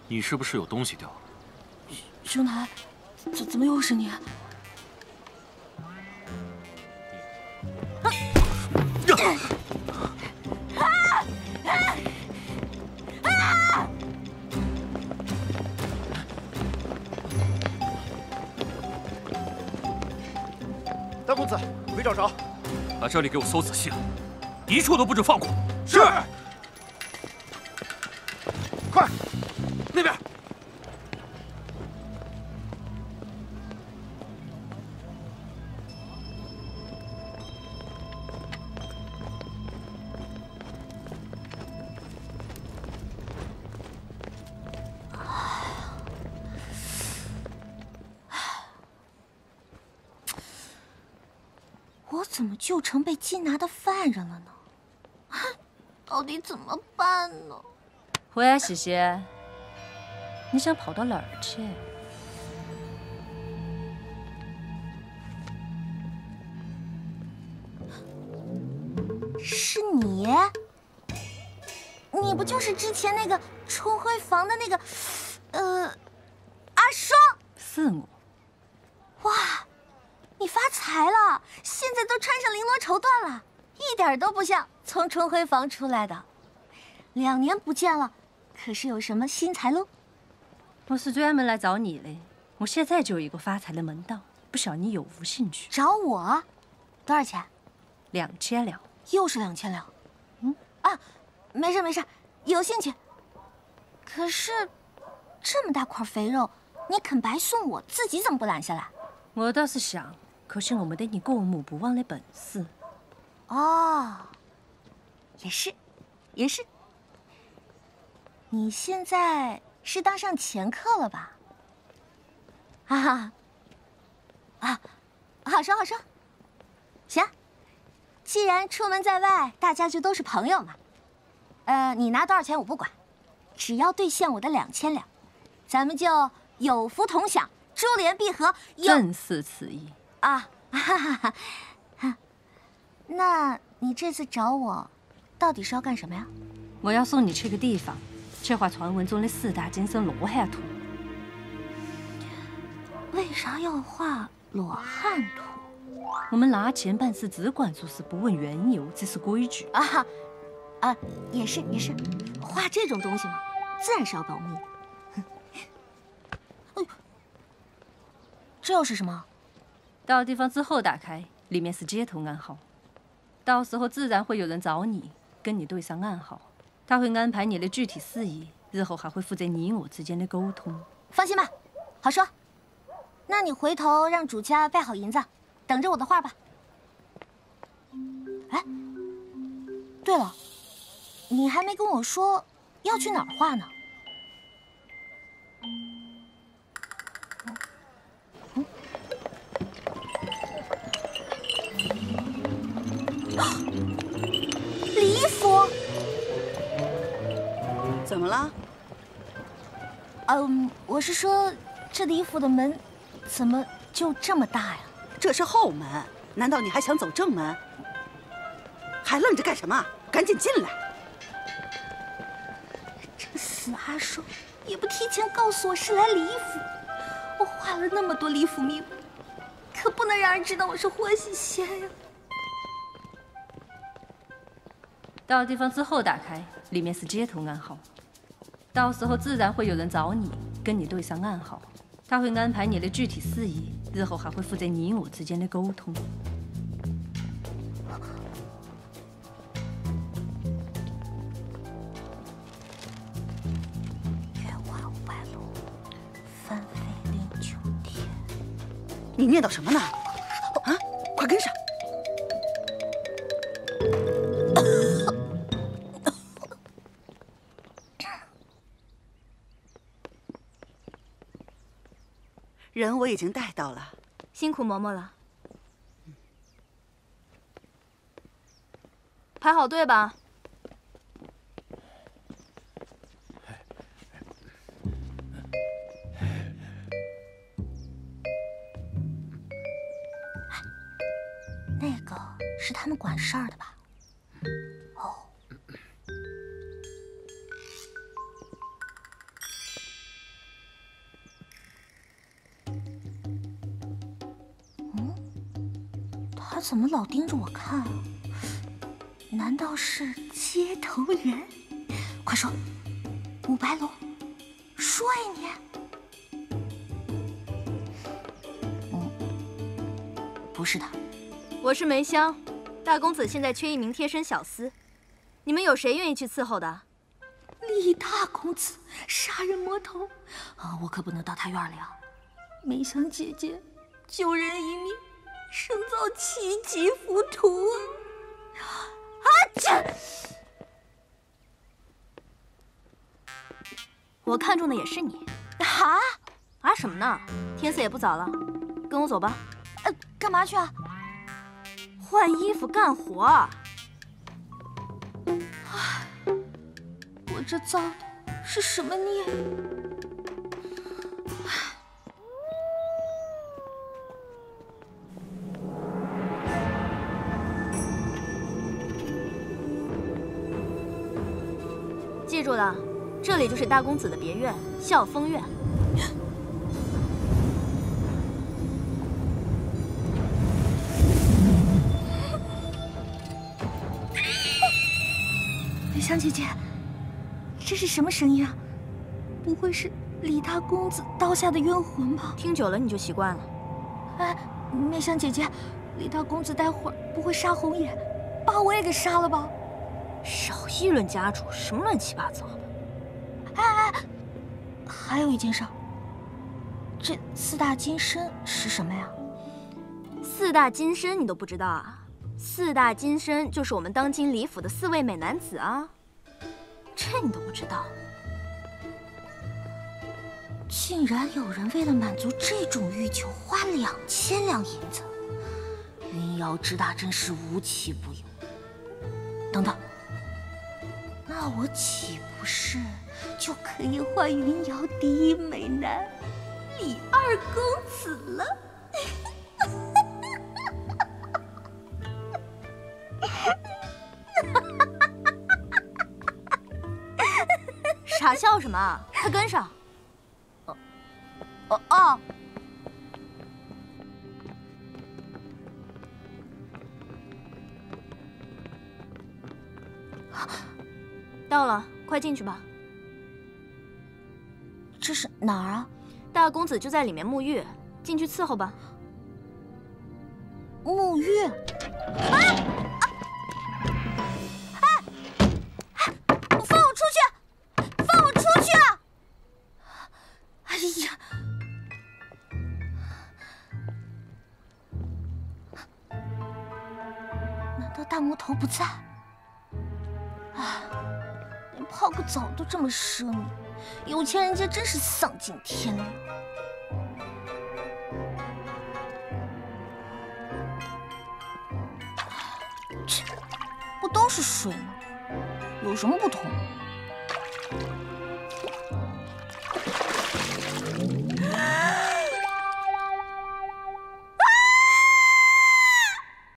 你是不是有东西掉了？ 兄台，怎么又是你？ 大公子，没找着， 把这里给我搜仔细了，一处都不准放过。 是。快，那边。 我怎么就成被缉拿的犯人了呢？到底怎么办呢？ 喂，喜喜，你想跑到哪儿去？ 是你？你不就是之前那个冲灰房的那个，阿双？ 是我。 哇，你发财了，现在都穿上绫罗绸缎了，一点都不像从冲灰房出来的。2年不见了，可是有什么新财路？ 我是专门来找你的，我现在就有一个发财的门道，不晓得你有无兴趣？ 找我？多少钱 ？2000两。 又是2000两。没事，有兴趣。可是这么大块肥肉，你肯白送我，自己怎么不揽下来？ 我倒是想，可惜我没得你过目不忘的本事。 哦，也是。你现在是当上掮客了吧？好说。行，既然出门在外，大家就都是朋友嘛。你拿多少钱我不管，只要兑现我的2000两，咱们就有福同享，珠联璧合。 正是此意啊！那你这次找我，到底是要干什么呀？ 我要送你去个地方，去画传闻中的4大惊神罗汉图。 为啥要画罗汉图？ 我们拿钱办事只管做事，不问缘由，这是规矩。 也是，画这种东西嘛，自然是要保密的。这又是什么？ 到地方之后打开，里面是接头暗号，到时候自然会有人找你，跟你对上暗号，他会安排你的具体事宜，日后还会负责你我之间的沟通。 放心吧，好说。那你回头让主家备好银子，等着我的画吧。哎，对了，你还没跟我说要去哪儿画呢？李府？ 怎么了？ 我是说，这李府的门怎么就这么大呀？ 这是后门，难道你还想走正门？还愣着干什么？赶紧进来！ 这死阿双也不提前告诉我是来李府，我画了那么多李府秘闻，可不能让人知道我是欢喜仙呀。 到地方之后打开，里面是接头暗号，到时候自然会有人找你，跟你对上暗号，他会安排你的具体事宜，日后还会负责你我之间的沟通。 月华500路，翻飞令9天。 你念叨什么呢？快跟上！人我已经带到了， 辛苦嬷嬷了。排好队吧。 那个是他们管事儿的吧？哦。 他怎么老盯着我看啊？难道是接头人？快说，伍白龙，说呀你！不是他。 我是梅香，大公子现在缺一名贴身小厮，你们有谁愿意去伺候的？ 李大公子杀人魔头啊！我可不能到他院里啊！梅香姐姐救人一命，胜造七级浮屠啊！这我看中的也是你。啊什么呢？天色也不早了，跟我走吧。 干嘛去啊？ 换衣服干活。 我这造的是什么孽？ 记住了，这里就是大公子的别院——笑风院。 梅香姐姐，这是什么声音啊？不会是李大公子刀下的冤魂吧？ 听久了你就习惯了。 哎，梅香姐姐，李大公子待会儿不会杀红颜，把我也给杀了吧？ 少议论家主，什么乱七八糟的！ 哎，还有一件事，这四大金身是什么呀？ 四大金身你都不知道啊？四大金身就是我们当今李府的4位美男子啊，这你都不知道？ 竟然有人为了满足这种欲求花2000两银子，云瑶之大真是无奇不有。等等，那我岂不是就可以换云瑶第一美男李二公子了？ 傻笑什么？快跟上！ 哦。 到了，快进去吧。 这是哪儿啊？ 大公子就在里面沐浴，进去伺候吧。 沐浴？放我出去！放我出去！哎呀！难道大魔头不在？哎，连泡个澡都这么奢靡，有钱人家真是丧尽天良。这不都是水吗？有什么不同？